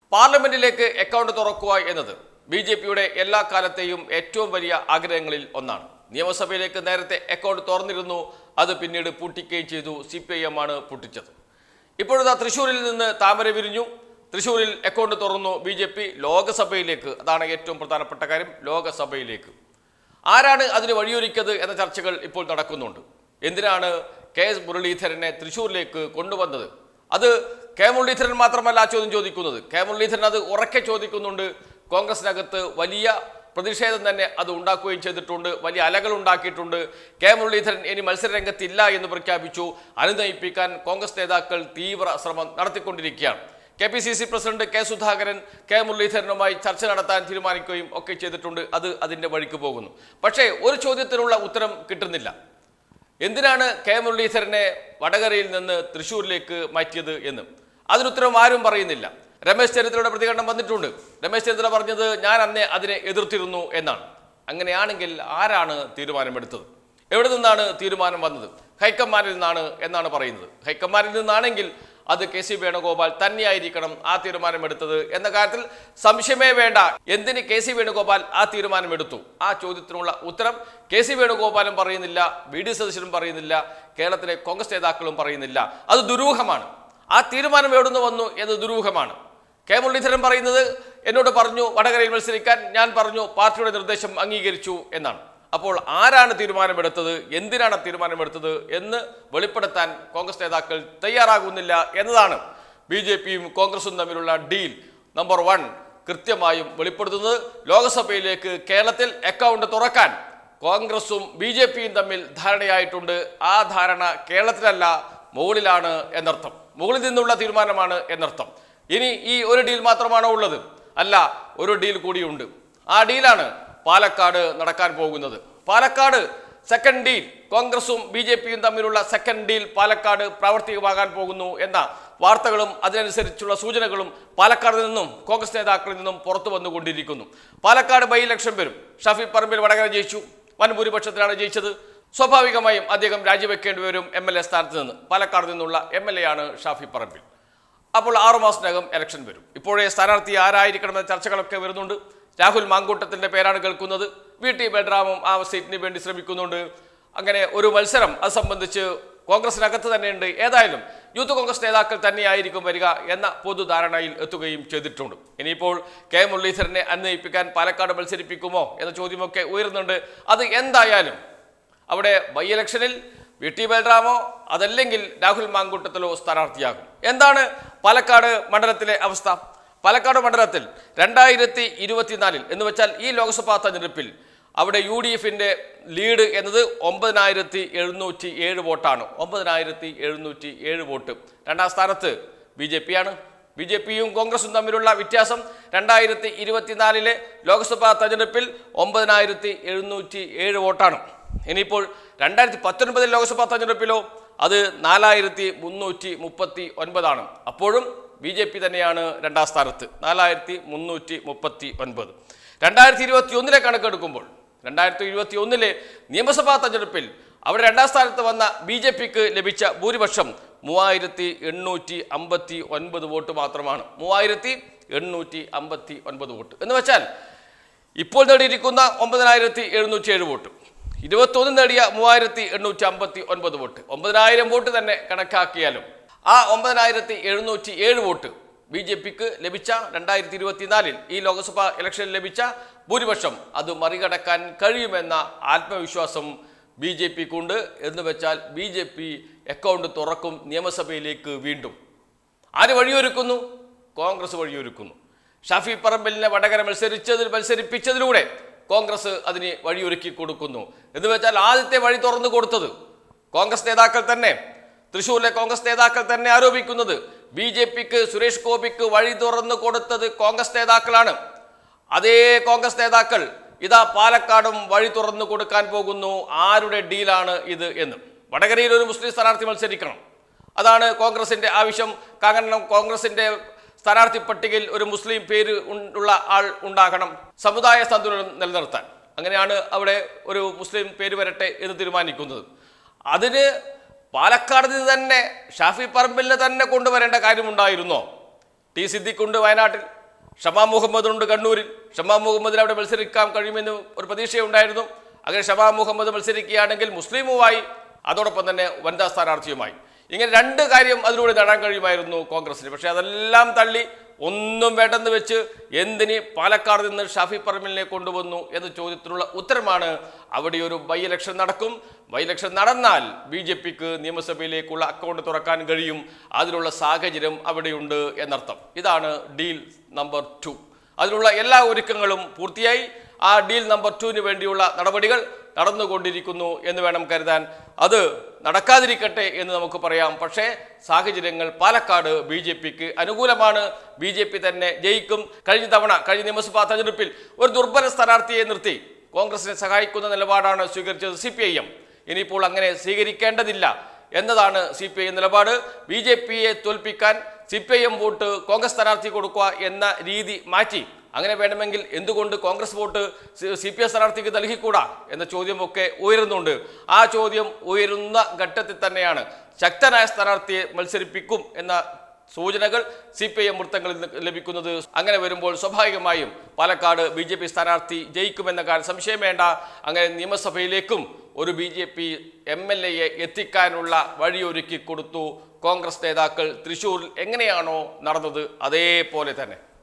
പാർലമെന്റിലേക്ക് അക്കൗണ്ട് തുറക്കുക എന്നത് ബിജെപിയുടെ എല്ലാ കാലത്തെയും ഏറ്റവും വലിയ ആഗ്രഹങ്ങളിൽ ഒന്നാണ്. നിയമസഭയിലേക്ക് നേരത്തെ അക്കൗണ്ട് തുറന്നിരുന്നു, അത് പിന്നീട് പൂട്ടിക്കുകയും ചെയ്തു. CPIM ആണ് പൂട്ടിച്ചത്. ഇപ്പോഴത്തെ തൃശ്ശൂരിൽ നിന്ന് താമര വിരിഞ്ഞു. തൃശ്ശൂരിൽ അക്കൗണ്ട് തുറന്നു BJP ലോകസഭയിലേക്ക്. അതാണ് ഏറ്റവും പ്രധാനപ്പെട്ട കാര്യം, ലോകസഭയിലേക്ക്. ആരാണ് അതിന് വഴിയൊരുക്കിയത് എന്ന ചർച്ചകൾ ഇപ്പോൾ നടക്കുന്നുണ്ട്. എന്തിനാണ് KS മുരളീധരനെ തൃശ്ശൂരിലേക്ക് കൊണ്ടുവന്നത്? അത് K മുരളീധരൻ മാത്രമല്ല ആ ചോദ്യം ചോദിക്കുന്നത്. K മുരളീധരൻ അത് ഉറക്കെ ചോദിക്കുന്നുണ്ട്. കോൺഗ്രസിനകത്ത് വലിയ പ്രതിഷേധം തന്നെ അത് ഉണ്ടാക്കുകയും ചെയ്തിട്ടുണ്ട്. വലിയ അലകൾ ഉണ്ടാക്കിയിട്ടുണ്ട്. K മുരളീധരൻ ഇനി മത്സരരംഗത്തില്ല എന്ന് പ്രഖ്യാപിച്ചു. അനുനയിപ്പിക്കാൻ കോൺഗ്രസ് നേതാക്കൾ തീവ്ര ശ്രമം നടത്തിക്കൊണ്ടിരിക്കുകയാണ്. KPCC president K Sudhakaran K മുരളീധരനുമായി ചർച്ച നടത്താൻ തീരുമാനിക്കുകയും ഒക്കെ ചെയ്തിട്ടുണ്ട്. അത് അതിൻ്റെ വഴിക്ക് പോകുന്നു. പക്ഷേ ഒരു ചോദ്യത്തിനുള്ള ഉത്തരം കിട്ടുന്നില്ല. എന്തിനാണ് K മുരളീധരനെ വടകരയിൽ നിന്ന് തൃശ്ശൂരിലേക്ക് മാറ്റിയത് എന്ന് അതിനുത്തരം ആരും പറയുന്നില്ല. രമേശ് ചെന്നിത്തലയുടെ പ്രതികരണം വന്നിട്ടുണ്ട്. രമേശ് ചെന്നിത്തല പറഞ്ഞത് ഞാൻ അന്നേ അതിനെ എതിർത്തിരുന്നു എന്നാണ്. അങ്ങനെയാണെങ്കിൽ ആരാണ് തീരുമാനമെടുത്തത്? എവിടെ നിന്നാണ് തീരുമാനം വന്നത്? ഹൈക്കമാൻഡിൽ നിന്നാണ് എന്നാണ് പറയുന്നത്. ഹൈക്കമാൻഡിൽ നിന്നാണെങ്കിൽ അത് KC വേണുഗോപാൽ തന്നെയായിരിക്കണം ആ തീരുമാനമെടുത്തത് എന്ന കാര്യത്തിൽ സംശയമേ വേണ്ട. എന്തിന് KC വേണുഗോപാൽ ആ തീരുമാനമെടുത്തു? ആ ചോദ്യത്തിനുള്ള ഉത്തരം KC വേണുഗോപാലും പറയുന്നില്ല, VD സതീശനും പറയുന്നില്ല, കേരളത്തിലെ കോൺഗ്രസ് നേതാക്കളും പറയുന്നില്ല. അത് ദുരൂഹമാണ്. ആ തീരുമാനം എവിടുന്ന് വന്നു എന്ന് ദുരൂഹമാണ്. K മുരളീധരൻ പറയുന്നത് എന്നോട് പറഞ്ഞു വടകരയിൽ മത്സരിക്കാൻ, ഞാൻ പറഞ്ഞു പാർട്ടിയുടെ നിർദ്ദേശം അംഗീകരിച്ചു എന്നാണ്. അപ്പോൾ ആരാണ് തീരുമാനമെടുത്തത്, എന്തിനാണ് തീരുമാനമെടുത്തത് എന്ന് വെളിപ്പെടുത്താൻ കോൺഗ്രസ് നേതാക്കൾ തയ്യാറാകുന്നില്ല എന്നതാണ് BJPയും കോൺഗ്രസും തമ്മിലുള്ള ഡീൽ നമ്പർ 1 കൃത്യമായും വെളിപ്പെടുത്തുന്നത്. ലോകസഭയിലേക്ക് കേരളത്തിൽ അക്കൗണ്ട് തുറക്കാൻ കോൺഗ്രസും BJPയും തമ്മിൽ ധാരണയായിട്ടുണ്ട്. ആ ധാരണ കേരളത്തിലല്ല, മുകളിലാണ് എന്നർത്ഥം. മുകളിൽ നിന്നുള്ള തീരുമാനമാണ് എന്നർത്ഥം. ഇനി ഈ ഒരു ഡീൽ മാത്രമാണോ ഉള്ളത്? അല്ല, ഒരു ഡീൽ കൂടിയുണ്ട്. ആ ഡീലാണ് പാലക്കാട് നടക്കാൻ പോകുന്നത്. പാലക്കാട് സെക്കൻഡ് ഡീൽ, കോൺഗ്രസും BJPയും തമ്മിലുള്ള സെക്കൻഡ് ഡീൽ പാലക്കാട് പ്രാവർത്തികമാകാൻ പോകുന്നു എന്ന വാർത്തകളും അതിനനുസരിച്ചുള്ള സൂചനകളും പാലക്കാട് നിന്നും കോൺഗ്രസ് നേതാക്കളിൽ നിന്നും പുറത്തു വന്നുകൊണ്ടിരിക്കുന്നു. പാലക്കാട് ബൈ ഇലക്ഷൻ വരും. ഷഫി പറമ്പിൽ വടകര ജയിച്ചു, വൻ ഭൂരിപക്ഷത്തിലാണ് ജയിച്ചത്. സ്വാഭാവികമായും അദ്ദേഹം രാജിവെക്കേണ്ടി വരും MLA സ്ഥാനത്ത് നിന്ന്. പാലക്കാട് നിന്നുള്ള MLA ആണ് ഷാഫി പറമ്പിൽ. അപ്പോൾ 6 മാസത്തിനകം ഇലക്ഷൻ വരും. ഇപ്പോഴേ സ്ഥാനാർത്ഥി ആരായിരിക്കണമെന്ന ചർച്ചകളൊക്കെ വരുന്നുണ്ട്. രാഹുൽ മാങ്കൂട്ടത്തിൻ്റെ പേരാണ് കേൾക്കുന്നത്. VT ബൽറാമും ആ സീറ്റിന് വേണ്ടി ശ്രമിക്കുന്നുണ്ട്. അങ്ങനെ ഒരു മത്സരം അത് സംബന്ധിച്ച് കോൺഗ്രസിനകത്ത് തന്നെയുണ്ട്. ഏതായാലും യൂത്ത് കോൺഗ്രസ് നേതാക്കൾ തന്നെയായിരിക്കും വരിക എന്ന പൊതുധാരണയിൽ എത്തുകയും ചെയ്തിട്ടുണ്ട്. ഇനിയിപ്പോൾ K മുരളീധരനെ അന്വയിപ്പിക്കാൻ പാലക്കാട് മത്സരിപ്പിക്കുമോ എന്ന ചോദ്യമൊക്കെ ഉയരുന്നുണ്ട്. അത് എന്തായാലും അവിടെ ബൈ ഇലക്ഷനിൽ VT ബൽറാമോ അതല്ലെങ്കിൽ രാഹുൽ മാങ്കൂട്ടത്തിലോ സ്ഥാനാർത്ഥിയാകും. എന്താണ് പാലക്കാട് മണ്ഡലത്തിലെ അവസ്ഥ? പാലക്കാട് മണ്ഡലത്തിൽ 2024 എന്ന് വെച്ചാൽ ഈ ലോക്സഭാ തെരഞ്ഞെടുപ്പിൽ അവിടെ UDFന്റെ ലീഡ് എന്നത് 9707 വോട്ടാണ്. 9707 വോട്ട്. രണ്ടാം സ്ഥാനത്ത് BJP ആണ്. BJPയും കോൺഗ്രസും തമ്മിലുള്ള വ്യത്യാസം 2024 ലോക്സഭാ തെരഞ്ഞെടുപ്പിൽ 9707 വോട്ടാണ്. ഇനിയിപ്പോൾ 2019 ലോക്സഭാ തെരഞ്ഞെടുപ്പിലോ അത് 4339 ആണ്. അപ്പോഴും BJP തന്നെയാണ് രണ്ടാം സ്ഥാനത്ത്, 4339. 2021 കണക്കെടുക്കുമ്പോൾ 2021 നിയമസഭാ തെരഞ്ഞെടുപ്പിൽ അവിടെ രണ്ടാം സ്ഥാനത്ത് വന്ന BJPക്ക് ലഭിച്ച ഭൂരിപക്ഷം 3859 വോട്ട് മാത്രമാണ്. 3859 വോട്ട് എന്ന് വെച്ചാൽ ഇപ്പോൾ നേടിയിരിക്കുന്ന 9707 വോട്ട്, 21 നേടിയ 3859 വോട്ട്, 9000 വോട്ട് തന്നെ കണക്കാക്കിയാലും ആ 9707 വോട്ട് BJPക്ക് ലഭിച്ച 2024 ഈ ലോക്സഭാ ഇലക്ഷനിൽ ലഭിച്ച ഭൂരിപക്ഷം അത് മറികടക്കാൻ കഴിയുമെന്ന ആത്മവിശ്വാസം BJPക്കുണ്ട്. എന്ന് വെച്ചാൽ BJP അക്കൗണ്ട് തുറക്കും നിയമസഭയിലേക്ക് വീണ്ടും. ആര് വഴിയൊരുക്കുന്നു? കോൺഗ്രസ് വഴിയൊരുക്കുന്നു. ഷാഫി പറമ്പിലിനെ വടകര മത്സരിപ്പിച്ചതിലൂടെ കോൺഗ്രസ് അതിന് വഴിയൊരുക്കി കൊടുക്കുന്നു. എന്ന് വെച്ചാൽ ആദ്യത്തെ വഴി തുറന്നു കൊടുത്തത് കോൺഗ്രസ് നേതാക്കൾ തന്നെ. തൃശ്ശൂരിലെ കോൺഗ്രസ് നേതാക്കൾ തന്നെ ആരോപിക്കുന്നത് BJPക്ക് സുരേഷ് ഗോപിക്ക് വഴി തുറന്നു കൊടുത്തത് കോൺഗ്രസ് നേതാക്കളാണ്. അതേ കോൺഗ്രസ് നേതാക്കൾ ഇതാ പാലക്കാടും വഴി തുറന്നു കൊടുക്കാൻ പോകുന്നു. ആരുടെ ഡീലാണ് ഇത് എന്ന്? വടകരയിൽ ഒരു മുസ്ലിം സ്ഥാനാർത്ഥി മത്സരിക്കണം, അതാണ് കോൺഗ്രസിന്റെ ആവശ്യം. കാരണം കോൺഗ്രസിന്റെ സ്ഥാനാർത്ഥി പട്ടികയിൽ ഒരു മുസ്ലിം പേര് ഉള്ള ആൾ ഉണ്ടാകണം, സമുദായ സന്തുലനം നിലനിർത്താൻ. അങ്ങനെയാണ് അവിടെ ഒരു മുസ്ലിം പേര് വരട്ടെ എന്ന് തീരുമാനിക്കുന്നത്. അതിന് പാലക്കാട് നിന്ന് തന്നെ ഷാഫി പറമ്പിലിനെ തന്നെ കൊണ്ടുവരേണ്ട കാര്യമുണ്ടായിരുന്നോ? ടി സിദ്ദിഖുണ്ട് വയനാട്ടിൽ, ഷമാ മുഹമ്മദ് ഉണ്ട് കണ്ണൂരിൽ. ഷമാ മുഹമ്മദിന് അവിടെ മത്സരിക്കാൻ കഴിയുമെന്ന് ഒരു പ്രതീക്ഷയുണ്ടായിരുന്നു. അങ്ങനെ ഷമാ മുഹമ്മദ് മത്സരിക്കുകയാണെങ്കിൽ മുസ്ലിമുമായി അതോടൊപ്പം തന്നെ വനിതാ സ്ഥാനാർത്ഥിയുമായി ഇങ്ങനെ രണ്ട് കാര്യം അതിലൂടെ നേടാൻ കഴിയുമായിരുന്നു കോൺഗ്രസിന്. പക്ഷേ അതെല്ലാം തള്ളി ഒന്നും വേണ്ടെന്ന് വെച്ച് എന്തിന് പാലക്കാട് നിന്ന് ഷാഫി പറമ്പിലിനെ കൊണ്ടുവന്നു എന്ന ചോദ്യത്തിനുള്ള ഉത്തരമാണ് അവിടെ ഒരു ബൈ ഇലക്ഷൻ നടക്കും. ബൈ ഇലക്ഷൻ നടന്നാൽ BJPക്ക് നിയമസഭയിലേക്കുള്ള അക്കൗണ്ട് തുറക്കാൻ കഴിയും. അതിനുള്ള സാഹചര്യം അവിടെയുണ്ട് എന്നർത്ഥം. ഇതാണ് ഡീൽ നമ്പർ 2. അതിനുള്ള എല്ലാ ഒരുക്കങ്ങളും പൂർത്തിയായി. ആ ഡീൽ നമ്പർ 2ന് വേണ്ടിയുള്ള നടപടികൾ നടന്നുകൊണ്ടിരിക്കുന്നു എന്ന് വേണം കരുതാൻ. അത് നടക്കാതിരിക്കട്ടെ എന്ന് നമുക്ക് പറയാം. പക്ഷേ സാഹചര്യങ്ങൾ പാലക്കാട് BJPക്ക് അനുകൂലമാണ്. BJP തന്നെ ജയിക്കും. കഴിഞ്ഞ നിയമസഭാ തെരഞ്ഞെടുപ്പിൽ ഒരു ദുർബല സ്ഥാനാർത്ഥിയെ നിർത്തി കോൺഗ്രസിനെ സഹായിക്കുന്ന നിലപാടാണ് സ്വീകരിച്ചത് CPIM. ഇനിയിപ്പോൾ അങ്ങനെ സ്വീകരിക്കേണ്ടതില്ല എന്നതാണ് CPIM നിലപാട്. BJPയെ തോൽപ്പിക്കാൻ CPIM വോട്ട് കോൺഗ്രസ് സ്ഥാനാർത്ഥി കൊടുക്കുക എന്ന രീതി മാറ്റി അങ്ങനെ വേണമെങ്കിൽ എന്തുകൊണ്ട് കോൺഗ്രസ് വോട്ട് CPI സ്ഥാനാർത്ഥിക്ക് നൽകിക്കൂടാ എന്ന ചോദ്യമൊക്കെ ഉയരുന്നുണ്ട്. ആ ചോദ്യം ഉയരുന്ന ഘട്ടത്തിൽ തന്നെയാണ് ശക്തനായ സ്ഥാനാർത്ഥിയെ മത്സരിപ്പിക്കും എന്ന സൂചനകൾ CPIM വൃത്തങ്ങളിൽ ലഭിക്കുന്നത്. അങ്ങനെ വരുമ്പോൾ സ്വാഭാവികമായും പാലക്കാട് BJP സ്ഥാനാർത്ഥി ജയിക്കുമെന്ന കാര്യം സംശയം വേണ്ട. അങ്ങനെ നിയമസഭയിലേക്കും ഒരു BJP MLAയെ എത്തിക്കാനുള്ള വഴിയൊരുക്കി കൊടുത്തു കോൺഗ്രസ് നേതാക്കൾ. തൃശ്ശൂരിൽ എങ്ങനെയാണോ നടന്നത് അതേപോലെ തന്നെ.